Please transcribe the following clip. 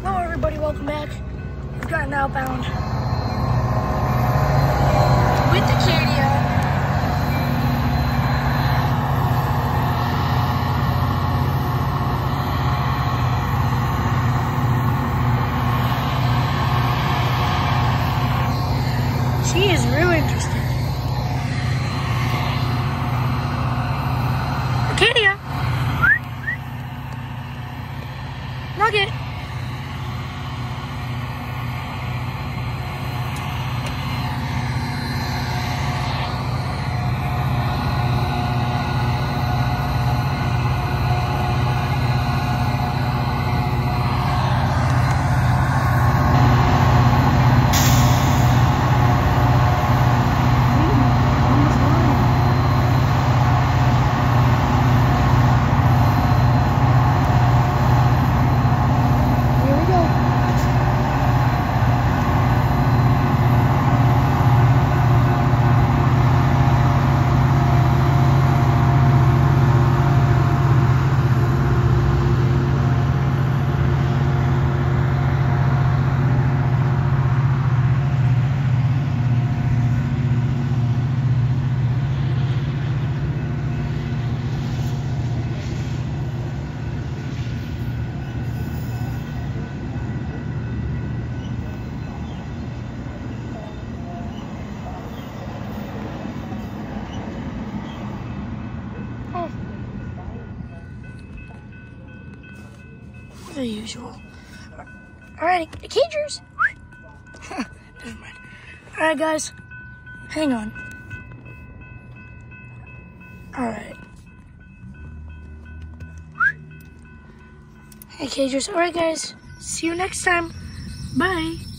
Hello everybody, welcome back. We've gotten outbound with Acadia. She is really interested. Acadia! Nugget! The usual. Alright, cagers. Never mind. Alright, guys. Hang on. Alright. Hey, cagers. Alright, guys. See you next time. Bye.